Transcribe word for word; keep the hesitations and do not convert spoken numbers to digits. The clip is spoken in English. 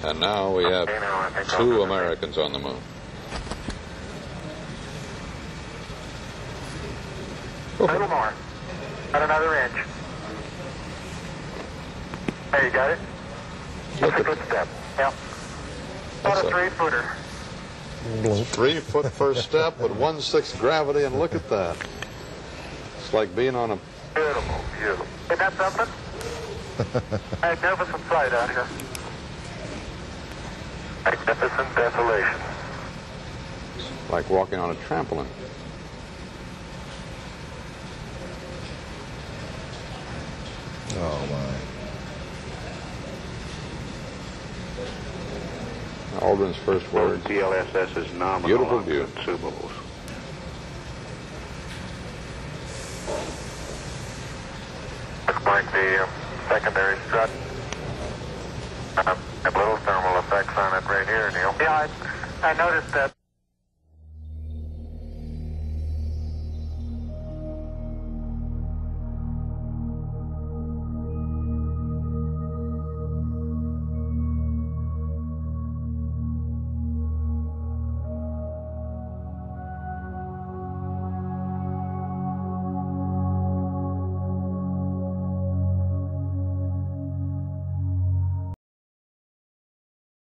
And now we have two Americans on the moon. A little more. About another inch. There, you got it? That's a good step. Yep. About a three-footer. Three-foot first step with one-sixth gravity, and look at that. It's like being on a... Beautiful, beautiful. Isn't that something? Magnificent sight out here. Magnificent desolation. Like walking on a trampoline. Oh, my. Aldrin's first word. D L S S is nominal. Beautiful view. Consumables. Looks like the um, secondary strut. Um, have little thermal effects on it right here, Neil. Yeah, I, I noticed that.